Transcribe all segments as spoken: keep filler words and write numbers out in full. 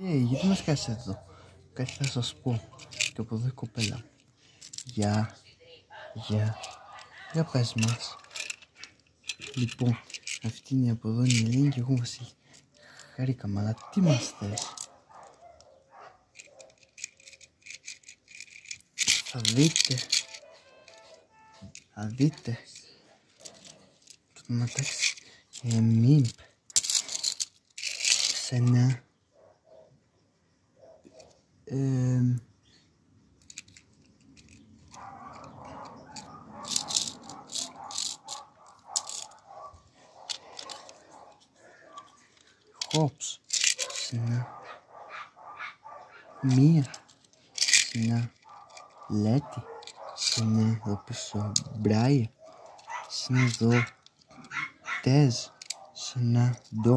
Ε, γιατί μας κάθεσαι εδώ? Κάτι θα σας πω. Και από εδώ η κοπέλα. Γεια. Γεια. Για πες μας. Λοιπόν, αυτή είναι από εδώ η Ελένη και εγώ Βασίλη. Χαρήκαμε, αλλά τι μας θες? Θα δείτε. Θα δείτε. Το μεταξύ. Ε, μην. Σένα. Ε, Χόψ. Σένα. Μία. Σένα. Λέτη. Σένα εδώ πίσω. Μπράια. Σένα εδώ. Τεζ. Σένα. Ντόμ.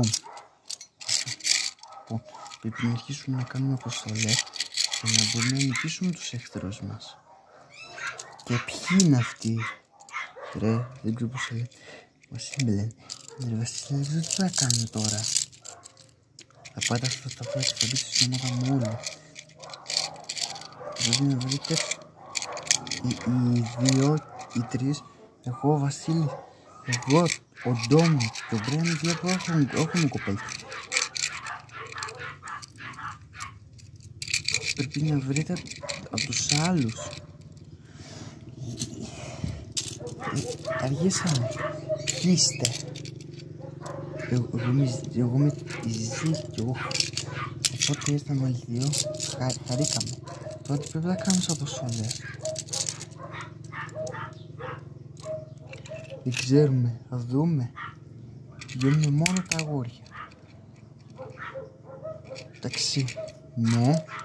Πρέπει να αρχίσουμε να κάνουμε αποστολές για να μπορούμε να νικήσουμε τους εχθρούς μας. Και ποιοι είναι αυτοί? Ρε, δεν ξέρω πώς θα λέει. Βασίλη με λένε. Ρε Βασίλη, δεν ξέρω τι θα κάνουμε τώρα. Θα πάτε αυτά τα πρώτα και θα μπείτε στην ομάδα μου όλοι. Πρέπει να βρείτε οι, οι δύο, οι τρεις, εγώ, ο Βασίλη, εγώ, ο Ντόμι και ο Μπρέαν, δύο που έχουμε, έχουμε κοπέλα. Πρέπει να βρείτε από τους άλλους. Ε, αργήσαμε. Ποιοι είστε? Εγώ, εγώ με τη Ζή και εγώ. Οπότε ήρθαμε όλοι δύο. Χα, χαρήκαμε. Τώρα τι πρέπει να κάνουμε σαν αποστολές? Δεν ξέρουμε. Θα δούμε. Βγαίνουμε μόνο τα αγόρια. Εντάξει. Ναι.